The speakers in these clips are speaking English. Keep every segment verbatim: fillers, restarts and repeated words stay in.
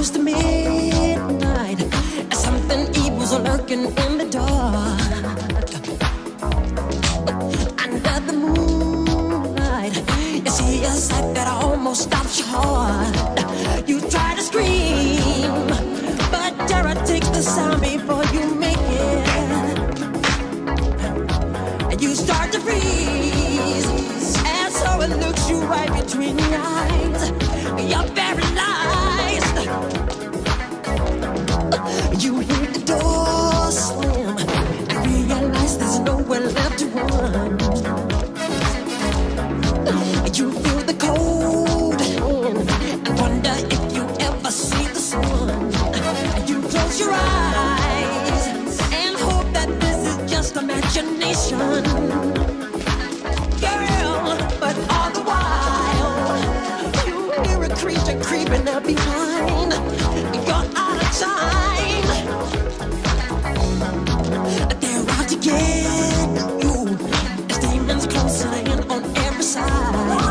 close to midnight, something evil's lurking in the dark. Under the moonlight, you see a sight that almost stops your heart. You try to scream, but terror takes the sound before you make it. And you start to freeze, and so it looks you right between the eyes. You're paralyzed. You hear the door slam and realize there's nowhere left to run. You feel the cold hand and wonder if you ever see the sun. You close your eyes and hope that this is just imagination, girl. But all the while you hear a creature creeping up behind. You're out of time. They're out to get you. There's demons closing in on every side.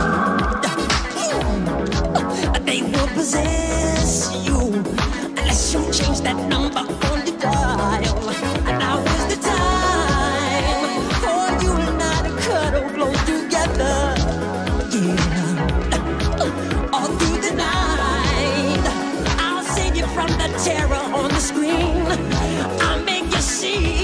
They will possess you unless you change that number on the dial. Now is the time for you and I to cuddle close together. Yeah, all through the night, I'll save you from the terror on the screen. I'll make you see.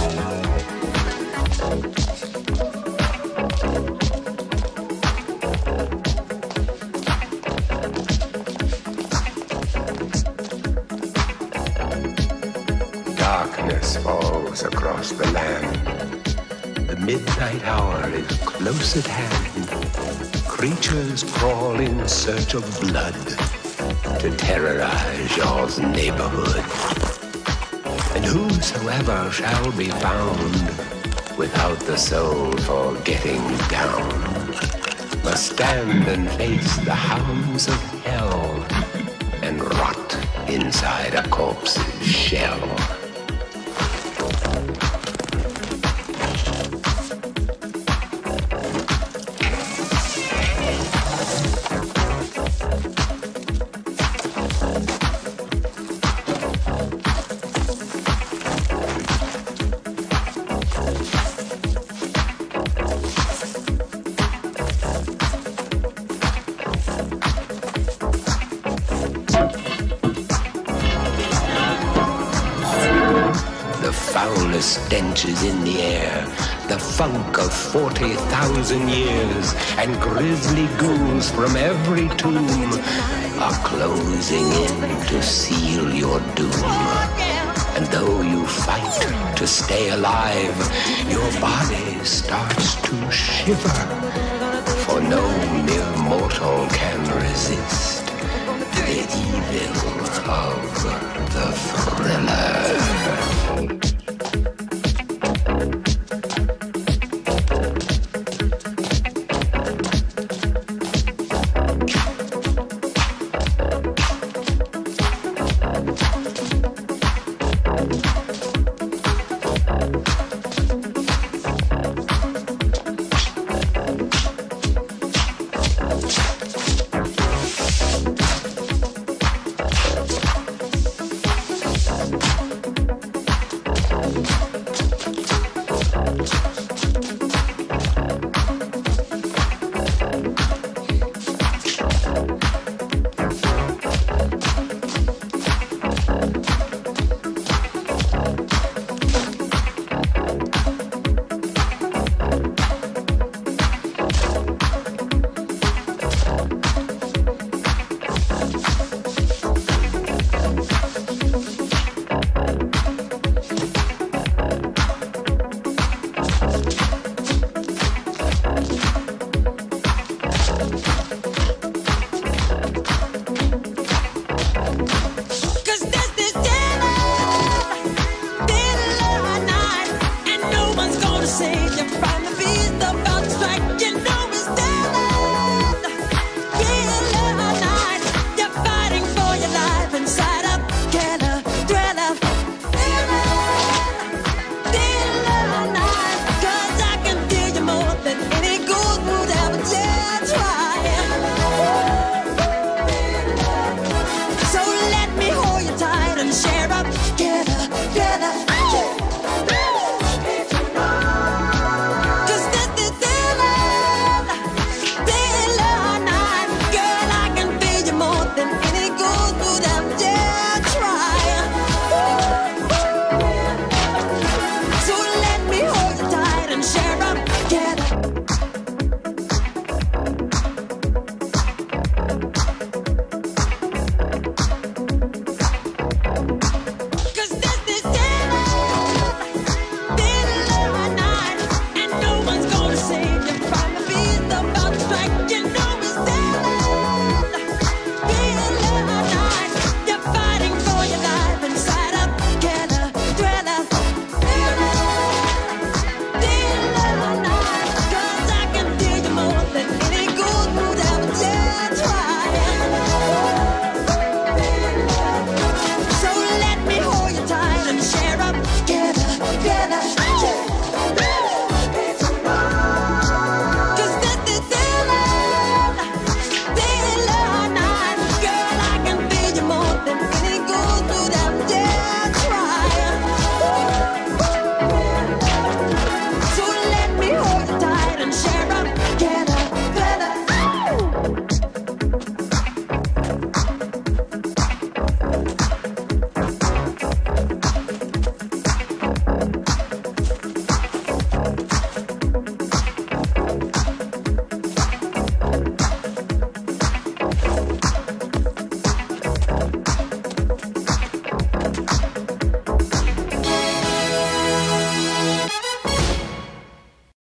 Darkness falls across the land. The midnight hour is close at hand. Creatures crawl in search of blood to terrorize your neighborhood. And whosoever shall be found without the soul for getting down must stand and face the hounds of hell and rot inside a corpse's shell. The foulest stench is in the air, the funk of forty thousand years, and grisly ghouls from every tomb are closing in to seal your doom. And though you fight to stay alive, your body starts to shiver, for no mere mortal can resist the evil of the thriller.